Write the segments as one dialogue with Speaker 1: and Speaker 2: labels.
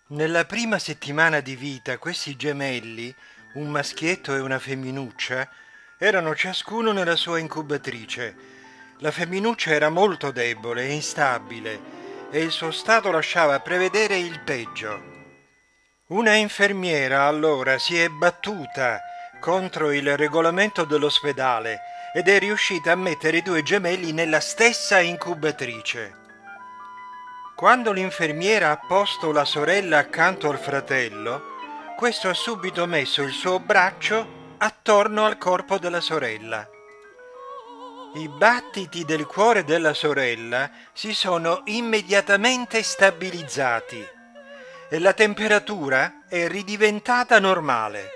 Speaker 1: Nella prima settimana di vita questi gemelli, un maschietto e una femminuccia, erano ciascuno nella sua incubatrice. La femminuccia era molto debole e instabile e il suo stato lasciava prevedere il peggio. Una infermiera allora si è battuta contro il regolamento dell'ospedale ed è riuscita a mettere i due gemelli nella stessa incubatrice. Quando l'infermiera ha posto la sorella accanto al fratello, questo ha subito messo il suo braccio attorno al corpo della sorella. I battiti del cuore della sorella si sono immediatamente stabilizzati e la temperatura è ridiventata normale.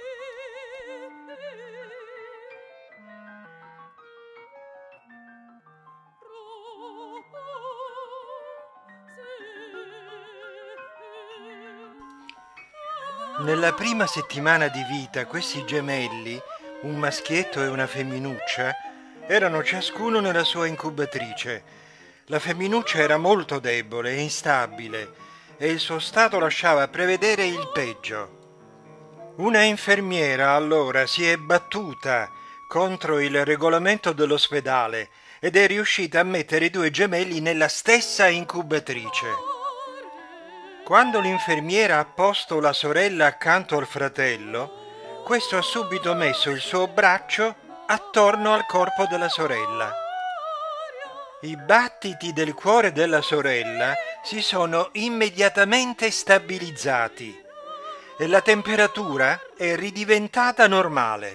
Speaker 1: Nella prima settimana di vita questi gemelli, un maschietto e una femminuccia, erano ciascuno nella sua incubatrice. La femminuccia era molto debole e instabile e il suo stato lasciava prevedere il peggio. Una infermiera allora si è battuta contro il regolamento dell'ospedale ed è riuscita a mettere i due gemelli nella stessa incubatrice. Quando l'infermiera ha posto la sorella accanto al fratello, questo ha subito messo il suo braccio attorno al corpo della sorella. I battiti del cuore della sorella si sono immediatamente stabilizzati e la temperatura è ridiventata normale.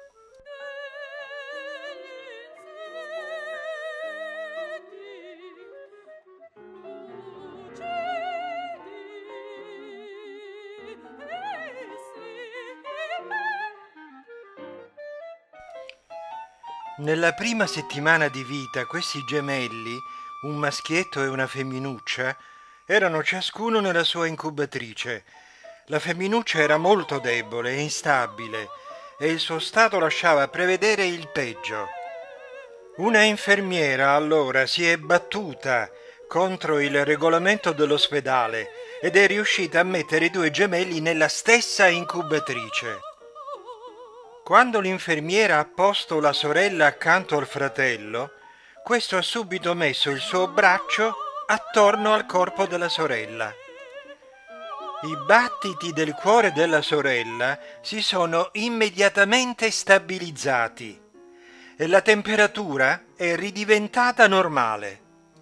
Speaker 1: Nella prima settimana di vita questi gemelli, un maschietto e una femminuccia, erano ciascuno nella sua incubatrice. La femminuccia era molto debole e instabile e il suo stato lasciava prevedere il peggio. Una infermiera allora si è battuta contro il regolamento dell'ospedale ed è riuscita a mettere i due gemelli nella stessa incubatrice. Quando l'infermiera ha posto la sorella accanto al fratello, questo ha subito messo il suo braccio attorno al corpo della sorella. I battiti del cuore della sorella si sono immediatamente stabilizzati e la temperatura è ridiventata normale.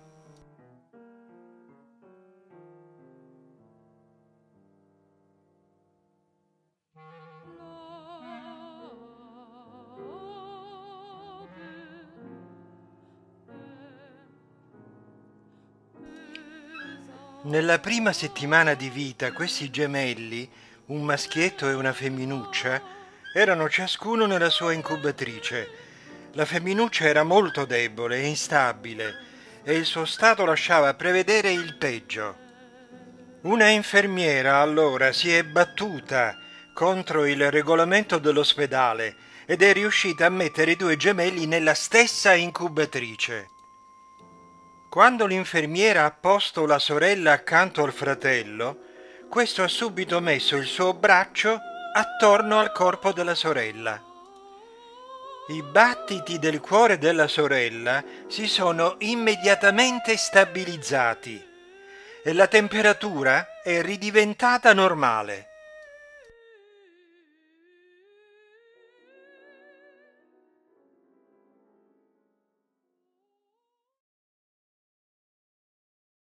Speaker 1: Nella prima settimana di vita questi gemelli, un maschietto e una femminuccia, erano ciascuno nella sua incubatrice. La femminuccia era molto debole e instabile e il suo stato lasciava prevedere il peggio. Una infermiera allora si è battuta contro il regolamento dell'ospedale ed è riuscita a mettere i due gemelli nella stessa incubatrice. Quando l'infermiera ha posto la sorella accanto al fratello, questo ha subito messo il suo braccio attorno al corpo della sorella. I battiti del cuore della sorella si sono immediatamente stabilizzati e la temperatura è ridiventata normale.